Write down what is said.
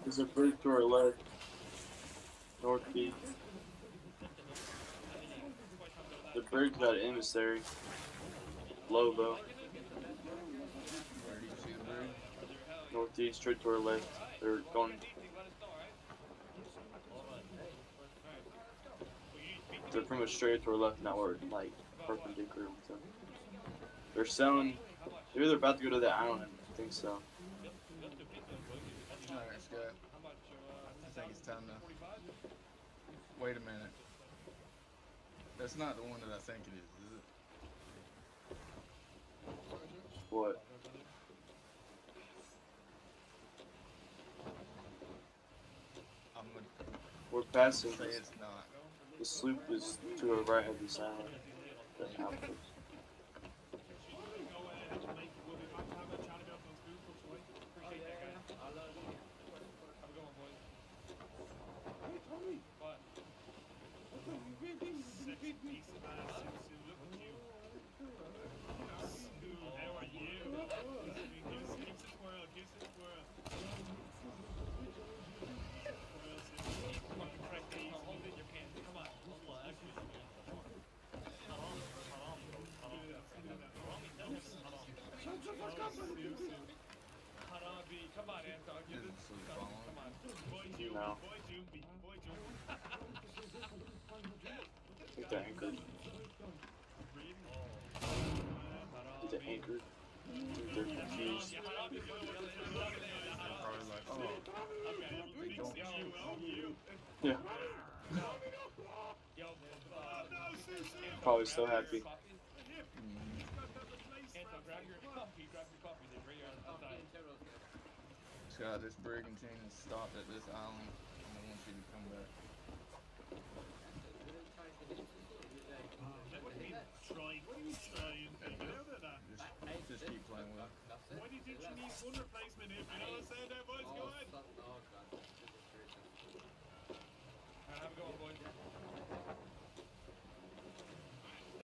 There's a bridge to our left, northeast. The bridge got an emissary. Low though. Where do you see the bridge? Northeast, straight to our left. They're going. They're pretty much straight to our left now. We're like perpendicular with them. They're selling. Maybe they're about to go to the island. I think so. Alright, Scott. I think it's time to. Wait a minute. That's not the one that I think it is it? What? I'm gonna We're passing. say it's not. The sloop is to the right of this island. The outpost. No. I think they're anchored. They're anchored. I think they're confused. Probably like, oh, they don't shoot. Yeah. Probably so happy. Scott, this brigantine is stopped at this island, and I want you to come back. Just keep playing with it. Why did you need one replacement if you know what I said there?